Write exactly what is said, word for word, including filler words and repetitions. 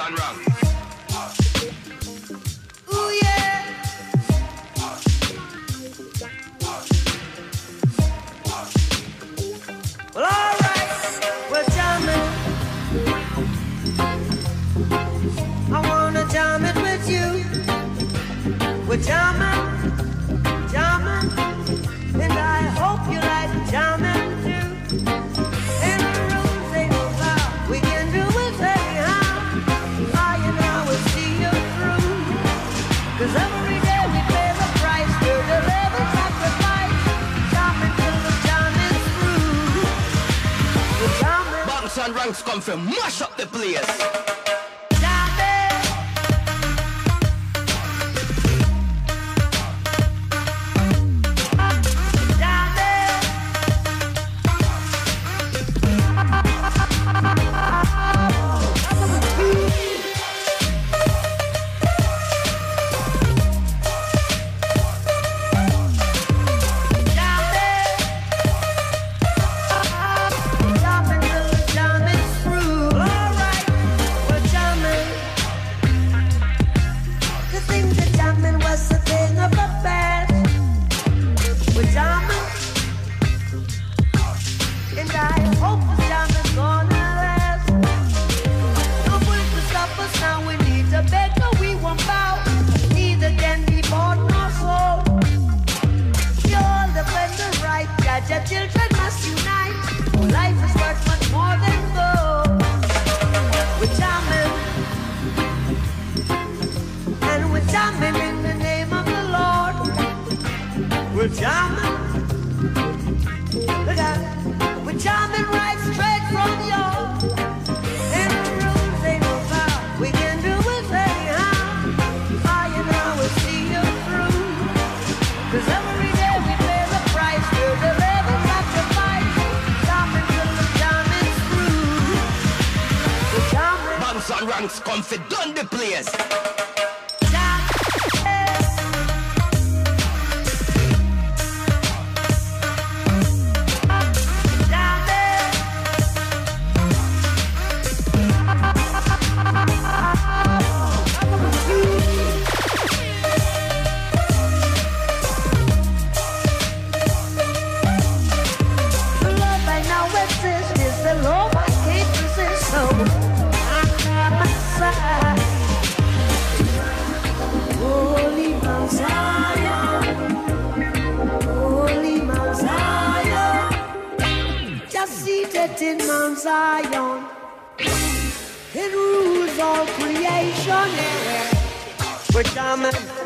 and wrong. Ooh yeah. Well, all right, we're jamming. I wanna jam it with you. We're jamming, jamming, and I hope you like jamming too. And the rules ain't no law, we can do it anyhow. I and I will see you through. 'Cause every day we pay the price, we're the level sacrifice. Jamming till the jam is through. We're jamming. Banks and ranks come from mash up the place. Come for done the place. In Mount Zion, it rules all creation. Yeah. We're jamming.